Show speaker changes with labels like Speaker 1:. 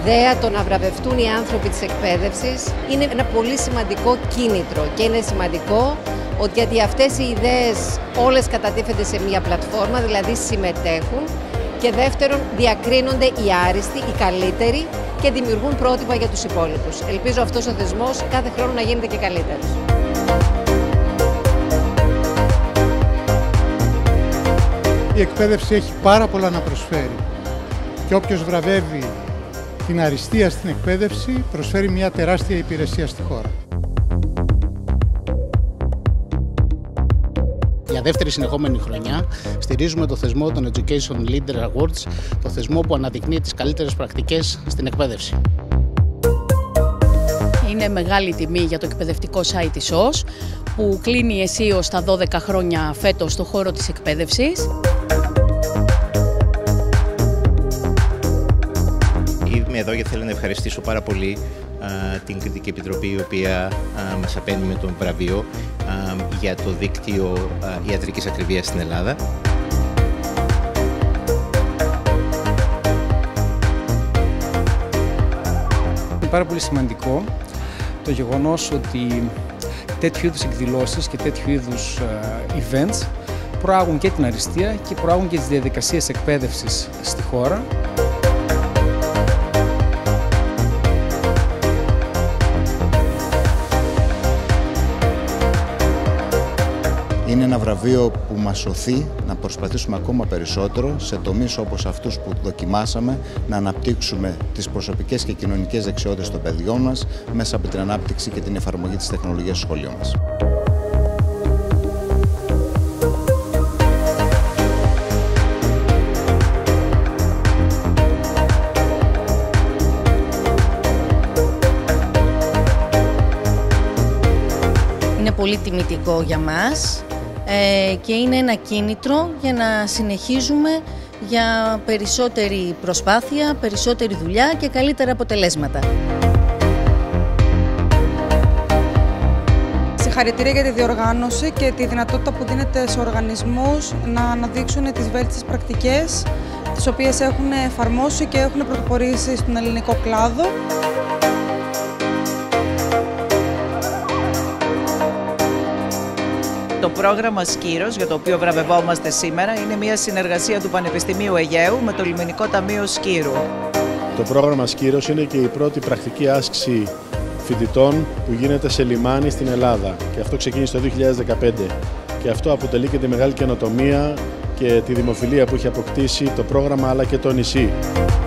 Speaker 1: ιδέα το να βραβευτούν οι άνθρωποι της εκπαίδευσης είναι ένα πολύ σημαντικό κίνητρο και είναι σημαντικό γιατί αυτές οι ιδέες όλες κατατίθενται σε μια πλατφόρμα, δηλαδή συμμετέχουν και δεύτερον διακρίνονται οι άριστοι, οι καλύτεροι και δημιουργούν πρότυπα για τους υπόλοιπους. Ελπίζω αυτός ο θεσμός κάθε χρόνο να γίνεται και καλύτερος.
Speaker 2: Η εκπαίδευση έχει πάρα πολλά να προσφέρει και όποιος βραβεύει την αριστεία στην εκπαίδευση προσφέρει μια τεράστια υπηρεσία στη χώρα.
Speaker 3: Για δεύτερη συνεχόμενη χρονιά στηρίζουμε το θεσμό των Education Leader Awards, το θεσμό που αναδεικνύει τις καλύτερες πρακτικές στην εκπαίδευση.
Speaker 4: Είναι μεγάλη τιμή για το εκπαιδευτικό site της ΣΟΣ που κλείνει αισίως τα 12 χρόνια φέτος στον χώρο της εκπαίδευσης.
Speaker 5: Είμαι εδώ γιατί θέλω να ευχαριστήσω πάρα πολύ την Κριτική Επιτροπή η οποία μας απένει με τον βραβείο για το δίκτυο ιατρικής ακριβίας στην Ελλάδα.
Speaker 6: Είναι πάρα πολύ σημαντικό το γεγονός ότι τέτοιου είδους εκδηλώσεις και τέτοιου είδους events προάγουν και την αριστεία και προάγουν και τις διαδικασίες εκπαίδευσης στη χώρα.
Speaker 7: Είναι ένα βραβείο που μας σωθεί να προσπαθήσουμε ακόμα περισσότερο σε τομείς όπως αυτούς που δοκιμάσαμε να αναπτύξουμε τις προσωπικές και κοινωνικές δεξιότητες των παιδιών μας μέσα από την ανάπτυξη και την εφαρμογή της τεχνολογίας στο σχολείο μας.
Speaker 8: Είναι πολύ τιμητικό για μας και είναι ένα κίνητρο για να συνεχίζουμε για περισσότερη προσπάθεια, περισσότερη δουλειά και καλύτερα αποτελέσματα.
Speaker 9: Συγχαρητήρια για τη διοργάνωση και τη δυνατότητα που δίνεται σε οργανισμούς να αναδείξουν τις βέλτιστες πρακτικές τις οποίες έχουν εφαρμόσει και έχουν πρωτοπορήσει στον ελληνικό κλάδο.
Speaker 10: Το πρόγραμμα Σκύρος, για το οποίο βραβευόμαστε σήμερα, είναι μια συνεργασία του Πανεπιστημίου Αιγαίου με το Λιμενικό Ταμείο Σκύρου.
Speaker 11: Το πρόγραμμα Σκύρος είναι και η πρώτη πρακτική άσκηση φοιτητών που γίνεται σε λιμάνι στην Ελλάδα. Και αυτό ξεκίνησε το 2015. Και αυτό αποτελεί και τη μεγάλη καινοτομία και τη δημοφιλία που έχει αποκτήσει το πρόγραμμα αλλά και το νησί.